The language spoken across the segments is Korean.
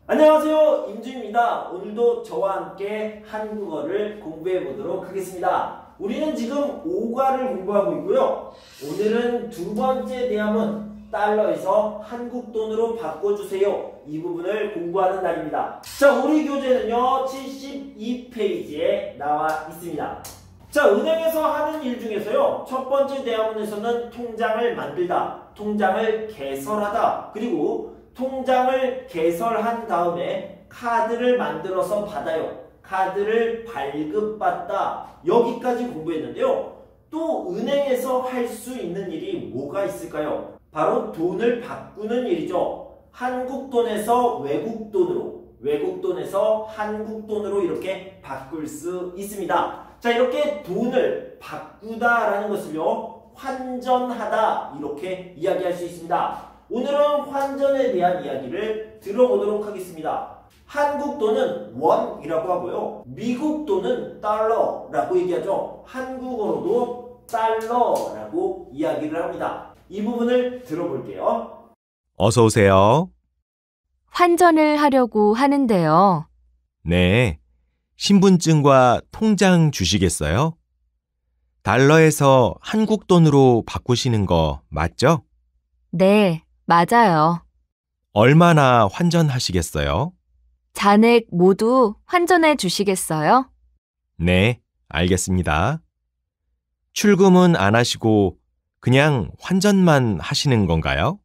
안녕하세요, 임주입니다. 오늘도 저와 함께 한국어를 공부해 보도록 하겠습니다. 우리는 지금 5과를 공부하고 있고요. 오늘은 두 번째 대화문 달러에서 한국 돈으로 바꿔주세요. 이 부분을 공부하는 날입니다. 자, 우리 교재는요 72페이지에 나와 있습니다. 자, 은행에서 하는 일 중에서요 첫 번째 대화문에서는 통장을 만들다, 통장을 개설하다, 그리고 통장을 개설한 다음에 카드를 만들어서 받아요. 카드를 발급받다. 여기까지 공부했는데요. 또 은행에서 할 수 있는 일이 뭐가 있을까요? 바로 돈을 바꾸는 일이죠. 한국 돈에서 외국 돈으로, 외국 돈에서 한국 돈으로 이렇게 바꿀 수 있습니다. 자, 이렇게 돈을 바꾸다라는 것을요 환전하다 이렇게 이야기할 수 있습니다. 오늘은 환전에 대한 이야기를 들어보도록 하겠습니다. 한국 돈은 원이라고 하고요. 미국 돈은 달러라고 얘기하죠. 한국어로도 달러라고 이야기를 합니다. 이 부분을 들어볼게요. 어서 오세요. 환전을 하려고 하는데요. 네, 신분증과 통장 주시겠어요? 달러에서 한국 돈으로 바꾸시는 거 맞죠? 네, 맞아요. 얼마나 환전하시겠어요? 잔액 모두 환전해 주시겠어요? 네, 알겠습니다. 출금은 안 하시고 그냥 환전만 하시는 건가요?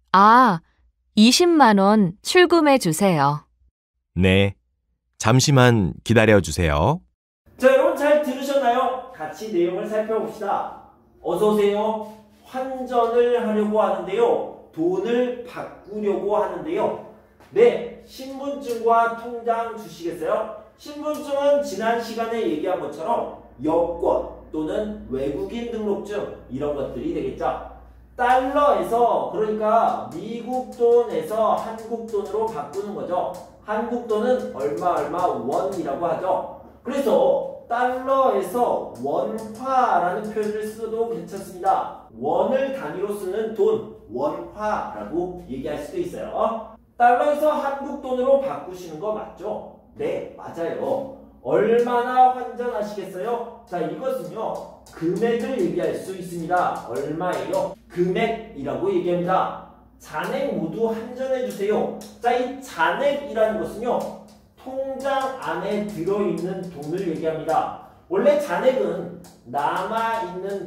20만 원 출금해 주세요. 네, 잠시만 기다려 주세요. 자, 여러분 잘 들으셨나요? 같이 내용을 살펴봅시다. 어서 오세요. 환전을 하려고 하는데요. 돈을 바꾸려고 하는데요. 네, 신분증과 통장 주시겠어요? 신분증은 지난 시간에 얘기한 것처럼 여권 또는 외국인 등록증 이런 것들이 되겠죠. 달러에서, 그러니까 미국 돈에서 한국 돈으로 바꾸는 거죠. 한국 돈은 얼마 원이라고 하죠. 그래서 달러에서 원화라는 표현을 써도 괜찮습니다. 원을 단위로 쓰는 돈, 원화라고 얘기할 수도 있어요. 달러에서 한국 돈으로 바꾸시는 거 맞죠? 네, 맞아요. 얼마나 환전하시겠어요? 자, 이것은요 금액을 얘기할 수 있습니다. 얼마예요? 금액이라고 얘기합니다. 잔액 모두 환전해 주세요. 자, 이 잔액이라는 것은요 통장 안에 들어있는 돈을 얘기합니다. 원래 잔액은 남아있는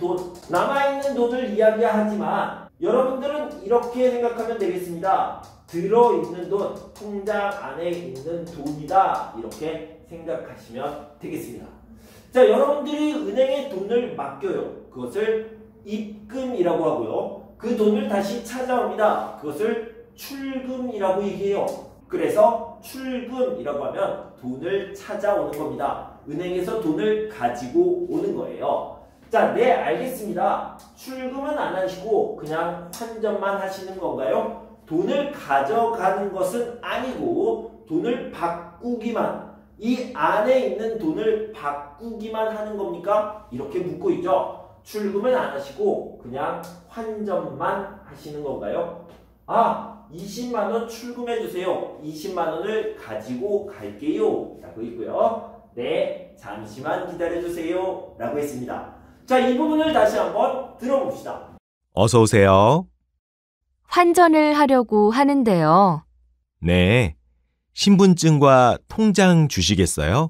돈을 이야기하지만 여러분들은 이렇게 생각하면 되겠습니다. 들어있는 돈, 통장 안에 있는 돈이다 이렇게 생각하시면 되겠습니다. 자, 여러분들이 은행에 돈을 맡겨요. 그것을 입금이라고 하고요. 그 돈을 다시 찾아옵니다. 그것을 출금이라고 얘기해요. 그래서 출금이라고 하면 돈을 찾아오는 겁니다. 은행에서 돈을 가지고 오는 거예요. 자, 네, 알겠습니다. 출금은 안 하시고 그냥 환전만 하시는 건가요? 돈을 가져가는 것은 아니고 돈을 바꾸기만, 이 안에 있는 돈을 바꾸기만 하는 겁니까? 이렇게 묻고 있죠. 출금은 안 하시고 그냥 환전만 하시는 건가요? 20만 원 출금해 주세요. 20만 원을 가지고 갈게요. 라고 있고요. 네, 잠시만 기다려 주세요. 라고 했습니다. 자, 이 부분을 다시 한번 들어봅시다. 어서 오세요. 환전을 하려고 하는데요. 네, 신분증과 통장 주시겠어요?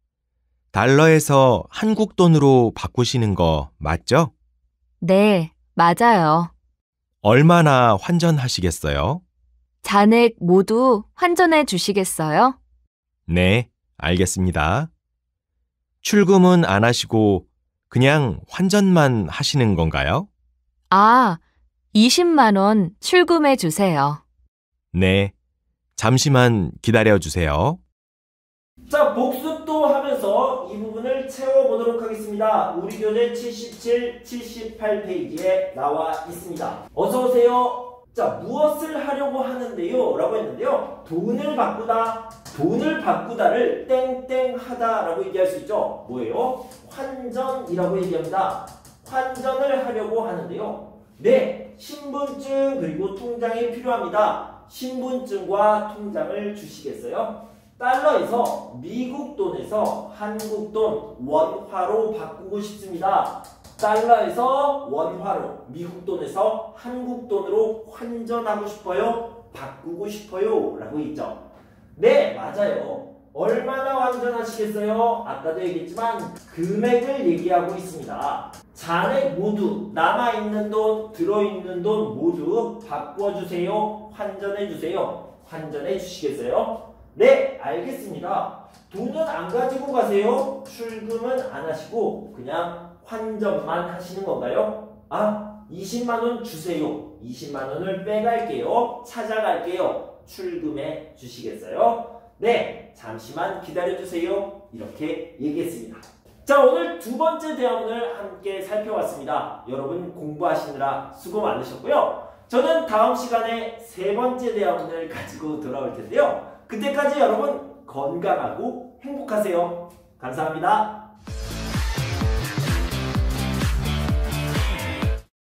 달러에서 한국 돈으로 바꾸시는 거 맞죠? 네, 맞아요. 얼마나 환전하시겠어요? 잔액 모두 환전해 주시겠어요? 네, 알겠습니다. 출금은 안 하시고 그냥 환전만 하시는 건가요? 20만 원 출금해 주세요. 네, 잠시만 기다려 주세요. 자, 복습도 하면서 이 부분을 채워보도록 하겠습니다. 우리 교재 77, 78페이지에 나와 있습니다. 어서오세요. 자, 무엇을 하려고 하는데요? 라고 했는데요. 돈을 바꾸다, 돈을 바꾸다를 땡땡하다 라고 얘기할 수 있죠. 뭐예요? 환전이라고 얘기합니다. 환전을 하려고 하는데요. 네, 신분증 그리고 통장이 필요합니다. 신분증과 통장을 주시겠어요? 달러에서 미국 돈에서 한국 돈 원화로 바꾸고 싶습니다. 달러에서 원화로, 미국 돈에서 한국 돈으로 환전하고 싶어요? 바꾸고 싶어요? 라고 있죠. 네, 맞아요. 얼마나 환전하시겠어요? 아까도 얘기했지만 금액을 얘기하고 있습니다. 잔액 모두, 남아있는 돈, 들어있는 돈 모두 바꿔주세요. 환전해주세요. 환전해 주시겠어요? 네, 알겠습니다. 돈은 안 가지고 가세요? 출금은 안 하시고 그냥 환전만 하시는 건가요? 아, 20만 원 주세요. 20만 원을 빼갈게요. 찾아갈게요. 출금해 주시겠어요? 네, 잠시만 기다려주세요. 이렇게 얘기했습니다. 자, 오늘 두 번째 대화문을 함께 살펴봤습니다. 여러분 공부하시느라 수고 많으셨고요. 저는 다음 시간에 세 번째 대화문을 가지고 돌아올 텐데요. 그때까지 여러분 건강하고 행복하세요. 감사합니다.